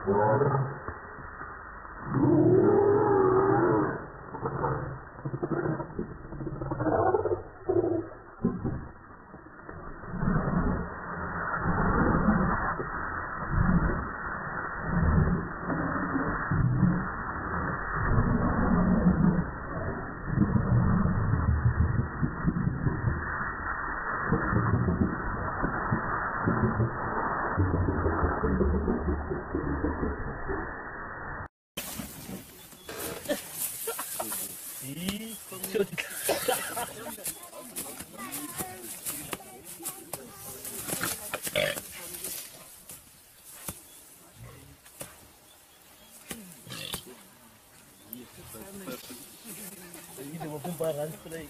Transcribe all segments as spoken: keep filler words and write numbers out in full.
Ini mau pembaran play.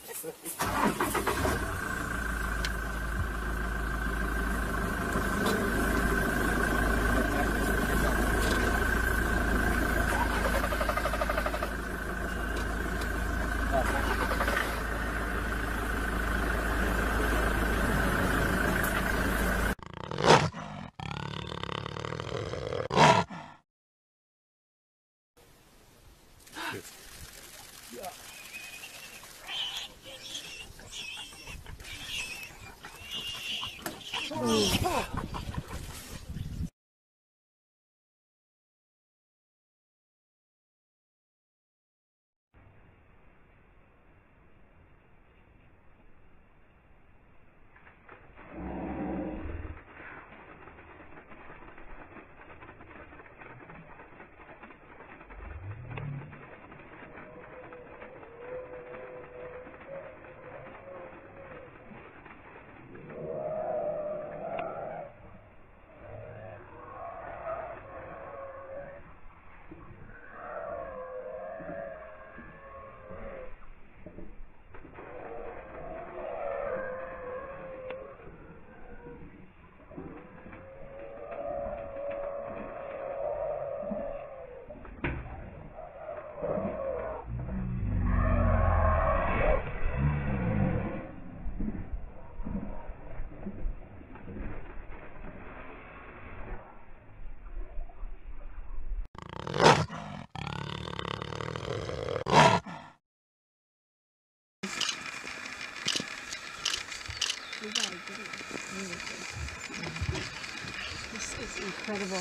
This is incredible.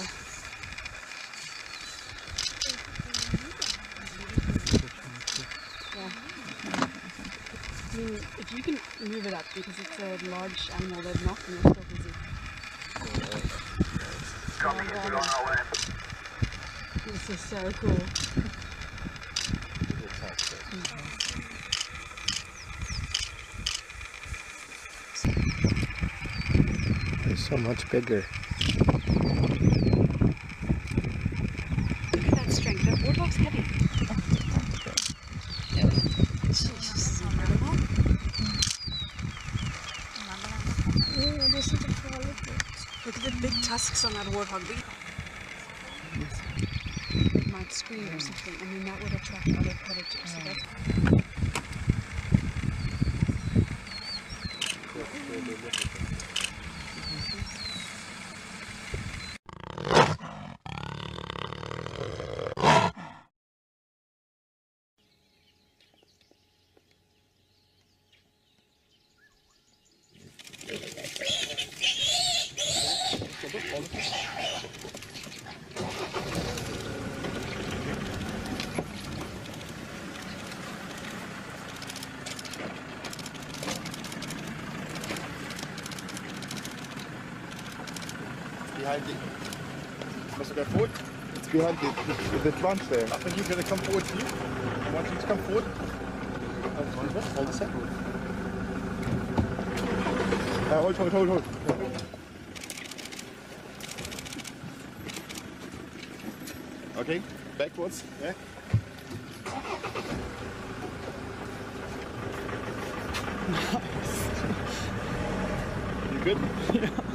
Yeah. I mean, if you can move it up because it's a large animal, they're not and they're still busy. And, um, this is so cool. They're so much bigger. Look at that strength. That warthog's heavy. Jeez, this is incredible. Yeah, this is the quality. Look at the big tusks on that warthog. It might scream or something, and then that would attract other predators. So that's behind it. Must go forward. It's behind the, the, the trunk there. I think you're going to come forward to you. I want you to come forward. Hold a second. Uh, hold, hold, hold, hold. Okay, backwards. Yeah. You good? Yeah.